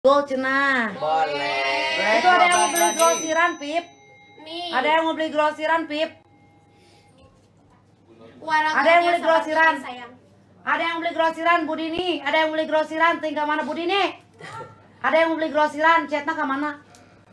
Gold cenah. Boleh. Itu ada yang mau beli grosiran, Pip? Nih. Ada yang mau beli grosiran, Pip? Ada yang beli grosiran. Ada yang beli grosiran, Bu Dini. Ada yang beli grosiran, tinggal mana Bu Dini? Ada yang mau beli grosiran, chatnya ke mana?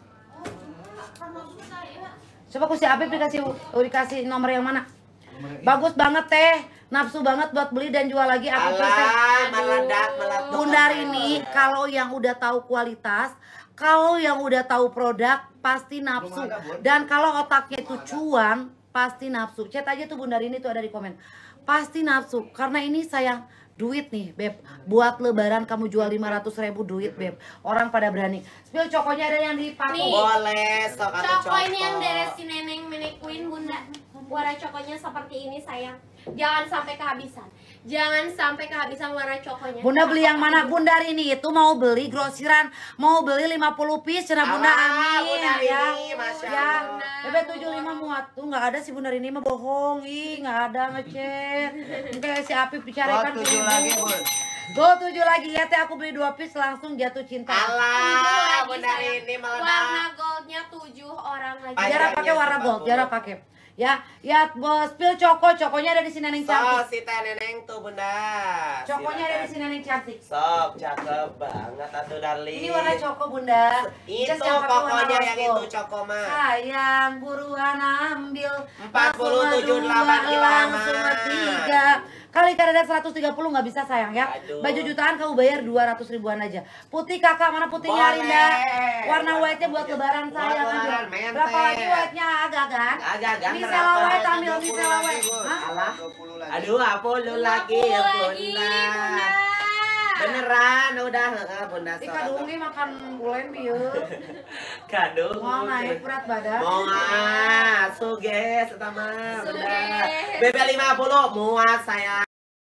Coba ku si Apip dikasih nomor yang mana? Bagus banget teh, nafsu banget buat beli dan jual lagi. Aku meledak. Bunda Rini, kalau yang udah tahu kualitas, kalau yang udah tahu produk, pasti nafsu. Dan kalau otaknya itu cuan, pasti nafsu. Chat aja tuh Bunda Rini tuh ada di komen. Pasti nafsu, karena ini sayang duit nih, Beb. Buat lebaran kamu jual 500.000 duit, Beb. Orang pada berani. Spill cokonya ada yang dipakai. Boleh, sok atau Coko ini yang dari si Neneng Menekuin, Bunda. Warna cokonya seperti ini, sayang. Jangan sampai kehabisan. Jangan sampai kehabisan warna cokonya. Bunda beli yang mana? Bunda Rini itu mau beli grosiran, mau beli 50 piece, cenah Bunda. Amin Bunda ya. Rini, Masya Ya, Allah. Bebe 75 muat tuh nggak ada si Bunda Rini mah bohong, ih nggak ada ngechat. Kayak si Apip bicarakan 7 lagi, Bun. Go 7 lagi ya teh, aku beli 2 piece langsung jatuh cinta. Alah, Bunda Rini Warna meledak. goldnya 7 orang lagi. Jarang pakai warna gold, jarang pakai. Ya, bos, spill cokonya ada di sini Neneng Sok, cantik. si Teh Neneng tuh, Bunda. Cokonya ada di sini Neneng cantik. Sok, cakep banget atuh darling. Ini warna coko Bunda. Itu Just yang pakai warna pokoknya rose yang gold. itu coko mah. Sayang buruan ambil 47,8 langsung 3 kali kadar 130 nggak bisa sayang ya. Aduh. Baju jutaan kamu bayar 200 ribuan aja. Putih kakak, mana putihnya Boleh. Rinda? Warna white-nya buat lebaran sayang. lebaran, Aduh. menteng. Berapa lagi white-nya agak-agan? Agak-agan Misela berapa? white ambil misela white. Hah? Alah. 20 lagi. Aduh, apa lu lagi ya, Bunda? Beneran udah heeh, Bunda. Ih kadungi makan bulen bieu. Kadung. Mau naik berat badan. Mau suges eta mah, Bunda. Suges. BB 50 muat saya.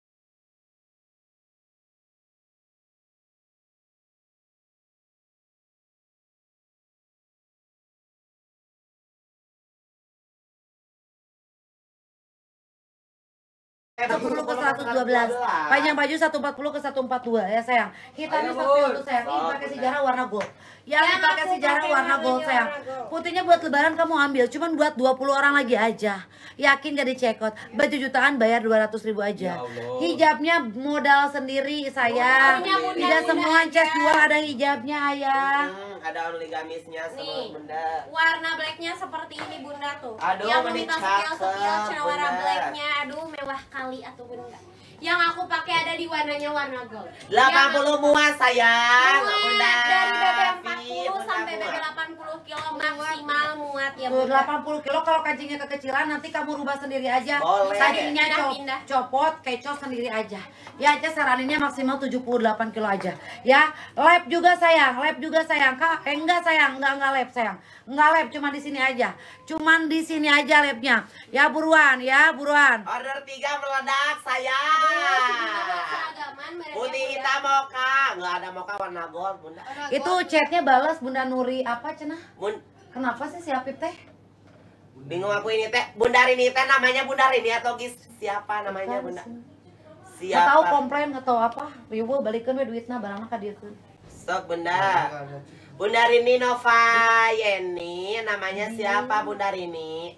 Ke 112, panjang baju 140 ke 142 ya sayang. Hitamnya seperti itu sayang. Ini pakai sejarah warna gold. Yang dipakai sejarah warna gold sayang. Putihnya buat lebaran kamu ambil, cuman buat 20 orang lagi aja. Yakin gak dicekot. Baju jutaan bayar 200.000 aja. Hijabnya modal sendiri sayang. Tidak semua cas jual ada hijabnya ayang. Ada origamisnya sama Nih, Bunda. warna blacknya seperti ini Bunda tuh. Aduh, yang mending minta cakep, sekial warna Bunda. blacknya, aduh mewah kali atuh Bunda. Yang aku pakai ada di warnanya warna gold. 80 muat sayang, Bunda. Dari BB 40 Bunda, sampai BB muat. 80 kilo maksimal muat ya Tuh, Bunda. 80 kilo kalau kancingnya kekecilan nanti kamu rubah sendiri aja. Boleh. Kancingnya Pindah. copot, kecoh sendiri aja. Ya aja saraninnya maksimal 78 kilo aja. Ya, lab juga sayang, Kak. Enggak sayang, enggak lab sayang. Enggak lab, cuma di sini aja. Cuman di sini aja labnya. Ya buruan. Order 3 meledak sayang. Putih hitam moka, nggak ada moka warna gold, Bunda. Itu chatnya balas Bunda Nuri apa cenah? Bun, Kenapa sih si Apip teh? bingung aku ini teh. Bunda Rini teh namanya Bunda Rini atau siapa namanya Bunda? Nggak tahu Siapa? komplain, nggak tahu apa. Ribu balikeun we duitna barangna ka dieu. Sok Bunda. Bunda Rini Nova Yeni, namanya siapa Bunda Rini?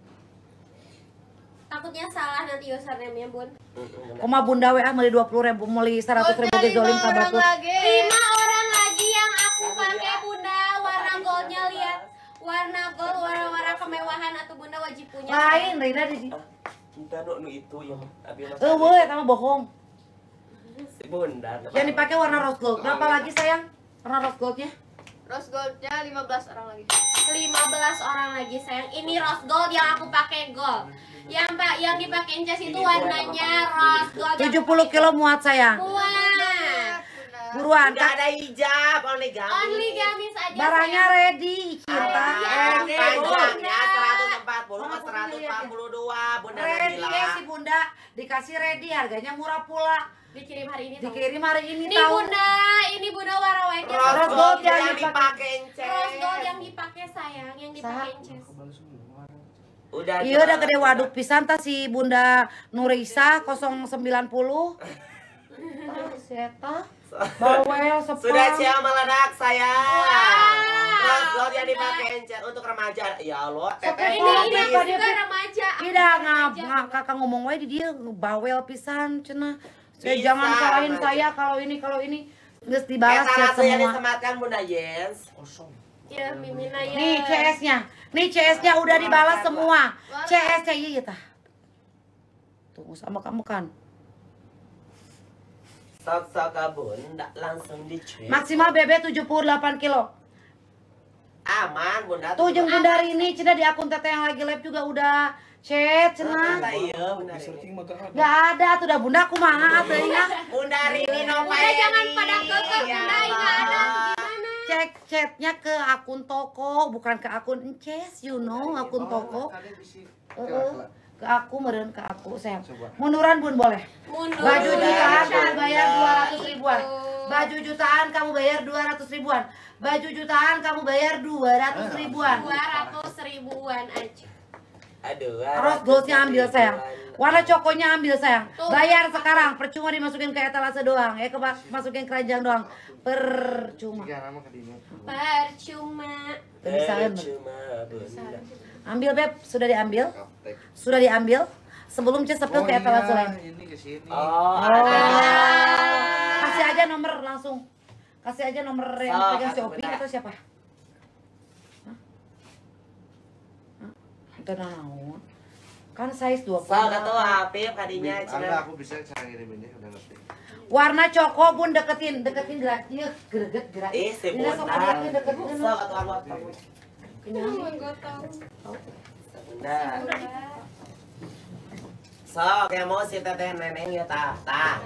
Takutnya salah nanti username-nya Bun. Koma Bunda WA meuli 20.000, meuli 100.000 ge zolim ka batur. 5 orang lagi yang aku pakai Bunda. Warna goldnya lihat. Warna gold, warna-warna kemewahan atau Bunda wajib punya. Lain Rina di Bunda nu itu ya. Abi mah. eueuh eta mah bohong. Si Bunda. Yang dipakai warna rose gold. Berapa lagi sayang? Warna rose goldnya? Rose goldnya 15 orang lagi. 15 orang lagi sayang. Ini rose gold yang aku pakai gold. Yang dipakai Jas itu warnanya rose gold. 70 kilo muat sayang. Muat. Buruan Nggak Kak. ada hijab, only gamis. Only gamis aja. Barangnya sayang. ready, cinta. Ready, Panjangnya Bunda. 140 ke 142, Bunda Ready Nabila. ya si Bunda. Dikasih ready, harganya murah pula. Dikirim hari ini. tahu. Dikirim hari ini Ini tahu. Bunda, ini Bunda warna white-nya. Rose Rose gold gold yang yang dipakai Encen. Rose gold yang dipakai sayang, yang dipakai Sah. Jas. Udah. Iya udah gede waduk pisan tah si Bunda Nurisa 090. Si eta Bawel sepang. Sudah siap meledak sayang. Wow. Rose gold yang dipakai encer untuk remaja. Ya Allah, teteh. Ini juga remaja. Tidak kakak ngomong wae di dia bawel pisan cenah. Jangan salahin saya kalau ini geus dibalas chat Etalase yang semua. disematkan Bunda Yens. Kosong. Ya, Mimina ya. Nih CS-nya udah dibalas semua. CS-nya iya tah. Tunggu sama kamu kan. Sok-sok Bunda langsung dicek. Maksimal BB 78 kilo. Aman Bunda. Tuh jeung Bunda ini cenah di akun teteh yang lagi live juga udah chat cenah. Iya Bunda Rini. Enggak ada tuh dah Bunda kumaha teh ya. Bunda Rini no Udah jangan pada kekeh, Bunda, enggak ada. Gimana? Cek chatnya ke akun toko bukan ke akun Ences, you know, akun toko. Ke aku meureun ke aku sayang. Munduran Bun boleh. Mundur. Baju jutaan kamu bayar Mundur. 200 ribuan. Baju jutaan kamu bayar 200 ribuan. Baju jutaan kamu bayar 200 ribuan. 200 ribuan aja. Aduh. Rose goldnya ambil sayang. Warna cokonya ambil sayang. Tuh. Bayar sekarang. Percuma dimasukin ke etalase doang. Masukin keranjang doang. Percuma. Percuma. Tuh, bisa kan? Cuma Bunda. Ambil Beb, sudah diambil? Sudah diambil? Sebelum Ces sepil ke etalase lain. Ini ke sini. Oh, Kasih aja nomor langsung. Kasih aja nomor yang pegang Shopee atau siapa? Itu naon? Kan size 20. So, kata Apip kadinya Anda aku bisa cara ngiriminnya udah ngerti. Warna coko Bun deketin gerak. Iya, gerak. si Ini sok Bunda. ada deketin. So, kata Anwar kamu. Kenyang. Bunda. Sok, yang mau si teteh neneng ya tah.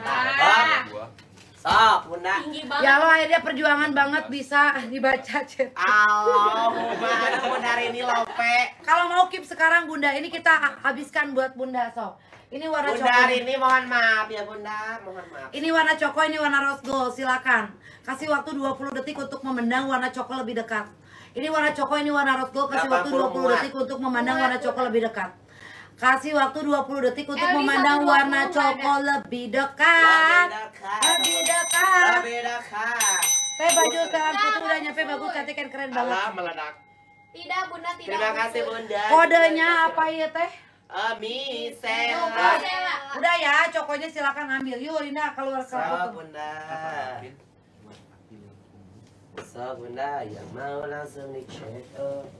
Sok, Bunda. Tinggi banget. Ya lo akhirnya perjuangan banget bisa dibaca chat. Mana Bunda Rini lope. Kalau mau keep sekarang Bunda, ini kita habiskan buat Bunda sok. Ini warna Bunda coko. Rini mohon maaf ya Bunda, mohon maaf. Ini warna coko, ini warna rose gold. Silakan. Kasih waktu 20 detik untuk memandang warna coko lebih dekat. Ini warna coko, ini warna rose gold. Kasih waktu 20 detik untuk memandang warna coko lebih dekat. Kasih waktu 20 detik untuk memandang warna coko lebih dekat. Lebih dekat. Teh baju sekarang itu udah nyampe bagus, cantik kan keren banget. Alah meledak. Tidak, Bunda, tidak. Terima kasih Bunda. Kodenya apa ya teh? Misela. Udah ya, cokonya silakan ambil. Yuk Linda keluar ke So Bunda. So Bunda yang mau langsung dicek.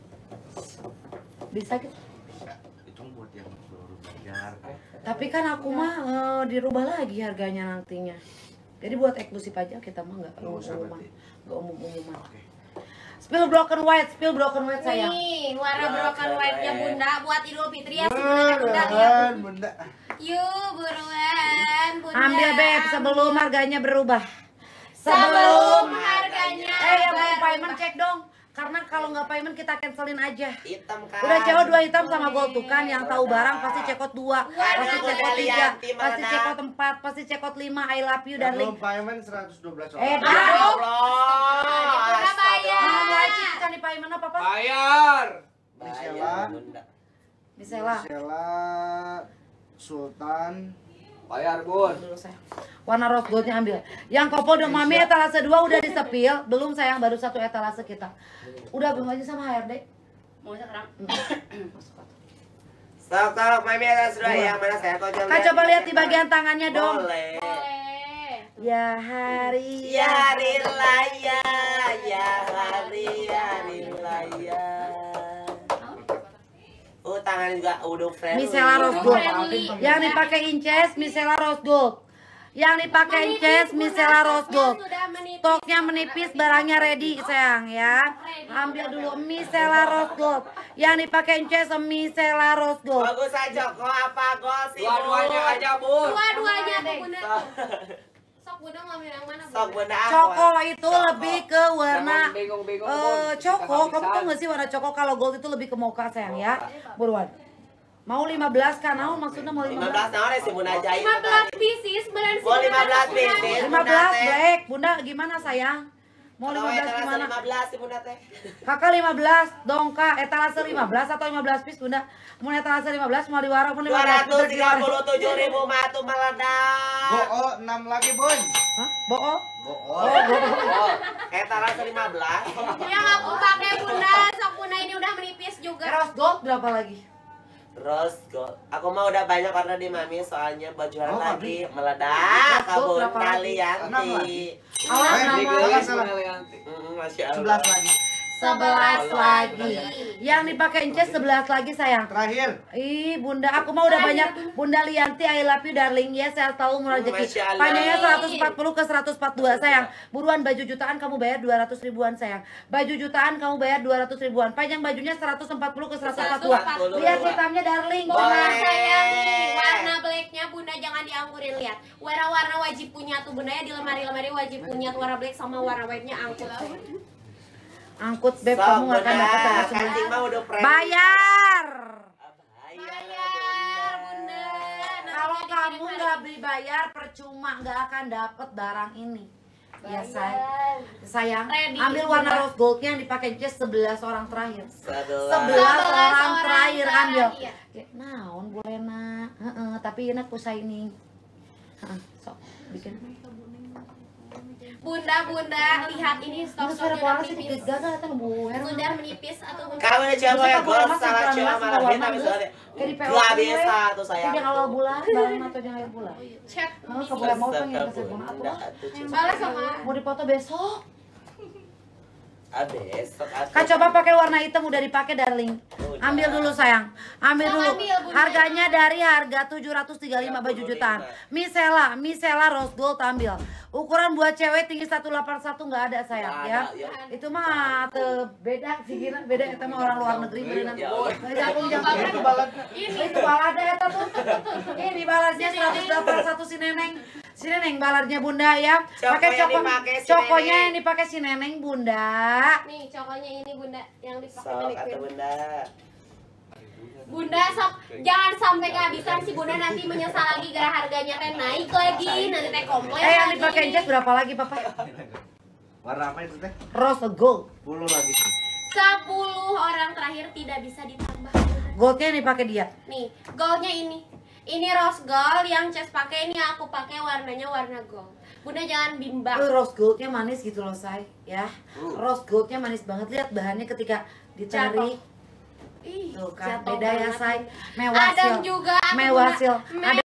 Bisa gitu. Itu buat yang baru bayar. Tapi kan aku mah dirubah lagi harganya nantinya. Jadi buat eksklusif aja kita mah nggak umum-umuman. Spill broken white sayang. Nih, warna broken white-nya Bunda buat Idul Fitri ya sebenarnya Bunda lihat. Bunda. Yuk, buruan Bunda. Ambil Beb sebelum harganya berubah. Sebelum harganya yang mau berubah. payment cek dong. Karena kalau nggak payment kita cancelin aja. Hitam kan. Udah cekot 2 hitam sama gold tuh kan. Yang tahu barang pasti cekot 2, pasti cekot 3, pasti cekot 4, pasti cekot 5. I love you darling. Belum payment 112 orang. Ya Aduh. Allah. Udah bayar. Mau cicilan di payment apa Pak? Bayar. Bayar Bunda. Bisela. Sheila Sultan. Bayar Bun. Dulu sayang. Warna rose goldnya ambil. Yang kopol dong mami etalase 2 udah disepil. Belum sayang, baru 1 etalase kita. Udah belum aja sama HRD. Mau sekarang. Sok mami atas dua yang mana saya kok Kak coba lihat di bagian tangannya dong. Boleh. Boleh. Ya hari Ya hari raya, ya hari raya. Oh tangan juga udah friendly. Misela rose gold. Friendly. Yang dipakai Inces Misela rose gold. Yang dipakai Inces Misela rose gold. Sudah menipis. Stoknya menipis, barangnya ready sayang ya. Ambil dulu Misela rose gold. Yang dipakai Inces Misela rose gold. Bagus aja kok apa gol sih? Dua-duanya aja, Bun. Dua-duanya tuh Bunda. Sok Bunda ngambil yang mana? Sok Bunda apa? Coko itu lebih ke warna bingung-bingung, coko. Kamu tau gak sih warna coko? Kalau gold itu lebih ke mocha sayang ya. Buruan. Mau 15 kan? Maksudnya mau 15 15. tahun ya si Bunda jahit. 15 pieces, beneran sih. Oh, 15 pieces. 15 black. Bunda gimana sayang? Mau 15 gimana? 15 si Bunda teh. Kakak 15 dong kak, etalase 15 atau 15 piece Bunda? Mau etalase 15 mau diwara pun 15 237.000 matu meledak. Bo'o 6 lagi, Bun. Hah? Bo'o? Bo'o. Oh, etalase 15. Yang aku pakai Bunda, sok Bunda ini udah menipis juga. Rose gold berapa lagi? Rose gold. Aku mah udah banyak warna di Mami, soalnya bajuan Oh, lagi meledak. Rose gold Kabun berapa kalian. lagi? 6 lagi. Awas nama. salah. Masya 11 Allah. lagi. 11 lagi. Yang dipakai Inces 11 lagi sayang. Terakhir. Ih Bunda, aku mah udah banyak. Bunda Lianti, I love you darling. Ya, saya tahu murah rezeki. Masya Allah. Panjangnya 140 ke 142 sayang. Buruan baju jutaan kamu bayar 200 ribuan sayang. Baju jutaan kamu bayar 200 ribuan. Panjang bajunya 140 ke 142. Lihat hitamnya darling. Bunda sayang nih, warna blacknya Bunda jangan dianggurin, lihat. Warna-warna wajib punya tuh Bunda ya, di lemari-lemari wajib punya tuh warna black sama warna white-nya angkut. Angkut beb, kamu gak akan dapat apa semua. Kancing mah udah premi. Bayar. Bayar Bunda. Kalau kamu nggak beli bayar, percuma nggak akan dapat barang ini. Ya sayang, Ready. ambil warna rose goldnya yang dipakai Jess 11 orang terakhir. 11 11 orang terakhir ambil. iya. Naon boleh nak, tapi enak shining. Sok bikin. Bunda, lihat ini Terus stok-stoknya suara udah sedikit menipis. gagal atau bu Sudah menipis atau Kamu udah coba ya, Terus gol salah coba malah warna kita terus. misalnya. Kayak di PO Gak gue. bisa tuh sayang. Jangan awal bulan, barang atau jangan akhir bulan. chat. Keboleh mau pengen ke Sirkuna atuh. Balas sama. Mau dipoto besok. Besok. Kak coba pakai warna hitam udah dipakai darling. Ambil dulu sayang. Ambil Sok dulu. ambil, Bunda. Harganya dari harga 735 baju jutaan. Misela rose gold ambil. Ukuran buat cewek tinggi 181 nggak ada sayang Nggak ya. ada, ya. Itu mah beda sih kira beda kita mah orang luar negeri beneran. Ya. Itu balad. Itu balada eta tuh. Ini baladnya 181 si Neneng. Si Neneng baladnya Bunda ya. Pakai Coko yang coko. dipakai si Cokonya Neneng. yang dipakai si Neneng Bunda. Nih, cokonya ini Bunda yang dipakai Sok dari atau Queen. Bunda. Bunda sok jangan sampai kehabisan si Bunda nanti menyesal lagi gara harganya teh naik lagi, nanti teh komplain Yang lagi. dipakai Jess berapa lagi Papa? Warna apa itu teh? Rose gold. 10 lagi. 10 orang terakhir tidak bisa ditambah. Goldnya yang dipakai dia. Nih, goldnya ini. Ini rose gold yang Ces pakai, ini aku pakai warnanya warna gold. Bunda jangan bimbang. Rose goldnya manis gitu loh say ya. Rose goldnya manis banget. Lihat bahannya ketika ditarik. Ih, Tuh kan jatuh beda ya banget. say. Mewah Adam sil. juga aku Mewah guna- sil. Me- Ada